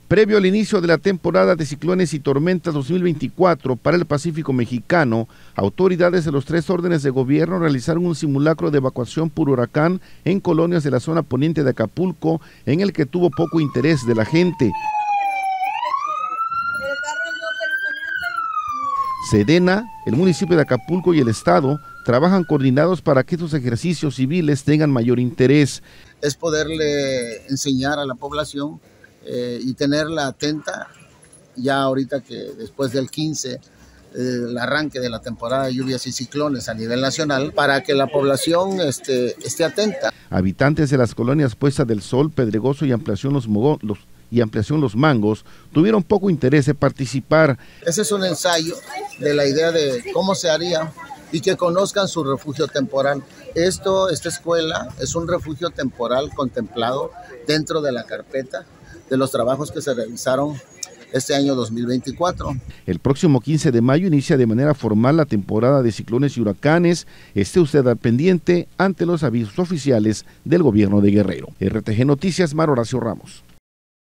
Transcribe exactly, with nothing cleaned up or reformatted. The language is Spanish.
Previo al inicio de la temporada de ciclones y tormentas dos mil veinticuatro para el Pacífico mexicano, autoridades de los tres órdenes de gobierno realizaron un simulacro de evacuación por huracán en colonias de la zona poniente de Acapulco, en el que tuvo poco interés de la gente. Sedena, el municipio de Acapulco y el Estado trabajan coordinados para que estos ejercicios civiles tengan mayor interés. Es poderle enseñar a la población eh, y tenerla atenta, ya ahorita que después del quince, eh, el arranque de la temporada de lluvias y ciclones a nivel nacional, para que la población este, esté atenta. Habitantes de las colonias Puesta del Sol, Pedregoso y Ampliación Los Mogó, los y Ampliación Los Mangos tuvieron poco interés en participar. Ese es un ensayo de la idea de cómo se haría y que conozcan su refugio temporal. Esto, esta escuela es un refugio temporal contemplado dentro de la carpeta de los trabajos que se realizaron este año dos mil veinticuatro. El próximo quince de mayo inicia de manera formal la temporada de ciclones y huracanes. Esté usted al pendiente ante los avisos oficiales del gobierno de Guerrero. R T G Noticias, Mar Horacio Ramos.